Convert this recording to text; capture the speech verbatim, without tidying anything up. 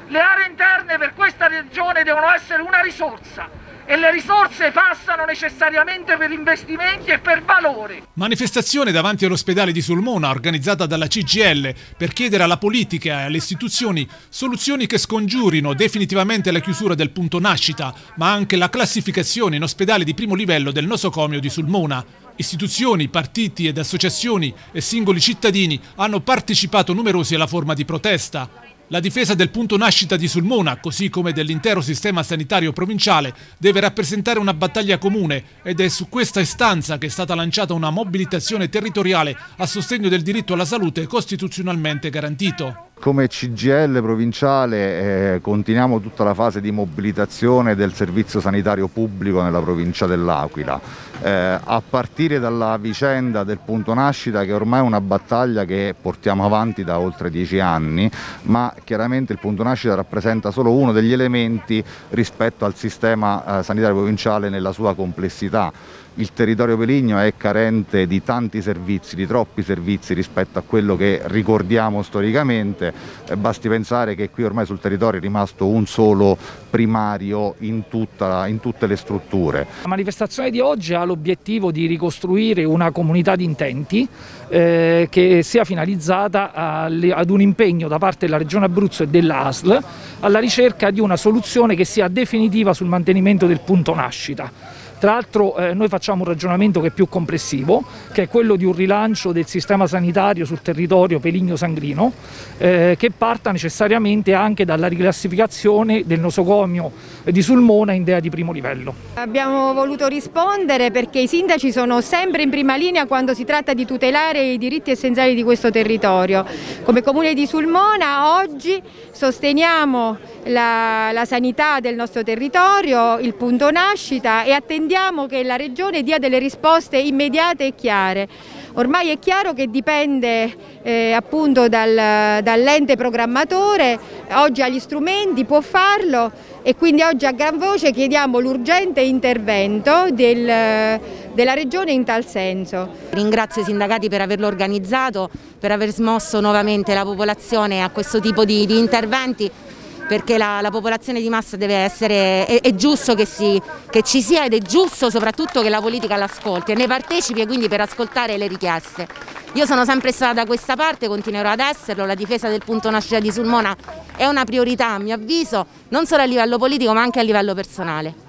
Le aree interne per questa regione devono essere una risorsa e le risorse passano necessariamente per investimenti e per valore. Manifestazione davanti all'ospedale di Sulmona organizzata dalla C G I L per chiedere alla politica e alle istituzioni soluzioni che scongiurino definitivamente la chiusura del punto nascita, ma anche la classificazione in ospedale di primo livello del nosocomio di Sulmona. Istituzioni, partiti ed associazioni e singoli cittadini hanno partecipato numerosi alla forma di protesta. La difesa del punto nascita di Sulmona, così come dell'intero sistema sanitario provinciale, deve rappresentare una battaglia comune ed è su questa istanza che è stata lanciata una mobilitazione territoriale a sostegno del diritto alla salute costituzionalmente garantito. Come C G I L provinciale eh, continuiamo tutta la fase di mobilitazione del servizio sanitario pubblico nella provincia dell'Aquila, eh, a partire dalla vicenda del punto nascita, che ormai è una battaglia che portiamo avanti da oltre dieci anni, ma chiaramente il punto nascita rappresenta solo uno degli elementi rispetto al sistema eh, sanitario provinciale nella sua complessità. Il territorio peligno è carente di tanti servizi, di troppi servizi rispetto a quello che ricordiamo storicamente. Eh, basti pensare che qui ormai sul territorio è rimasto un solo primario in, tutta, in tutte le strutture. La manifestazione di oggi ha l'obiettivo di ricostruire una comunità di intenti eh, che sia finalizzata a, ad un impegno da parte della Regione Abruzzo e della A S L alla ricerca di una soluzione che sia definitiva sul mantenimento del punto nascita. Tra l'altro eh, noi facciamo un ragionamento che è più complessivo, che è quello di un rilancio del sistema sanitario sul territorio peligno-sangrino, eh, che parta necessariamente anche dalla riclassificazione del nosocomio di Sulmona in D E A di primo livello. Abbiamo voluto rispondere perché i sindaci sono sempre in prima linea quando si tratta di tutelare i diritti essenziali di questo territorio. Come Comune di Sulmona oggi sosteniamo la, la sanità del nostro territorio, il punto nascita, e attendiamo che la Regione dia delle risposte immediate e chiare. Ormai è chiaro che dipende eh, appunto dal, dall'ente programmatore, oggi ha gli strumenti, può farlo, e quindi oggi a gran voce chiediamo l'urgente intervento del, della Regione in tal senso. Ringrazio i sindacati per averlo organizzato, per aver smosso nuovamente la popolazione a questo tipo di, di interventi, perché la, la popolazione di massa deve essere, è, è giusto che, si, che ci sia, ed è giusto soprattutto che la politica l'ascolti e ne partecipi, e quindi per ascoltare le richieste. Io sono sempre stata da questa parte, continuerò ad esserlo. La difesa del punto nascita di Sulmona è una priorità, a mio avviso, non solo a livello politico ma anche a livello personale.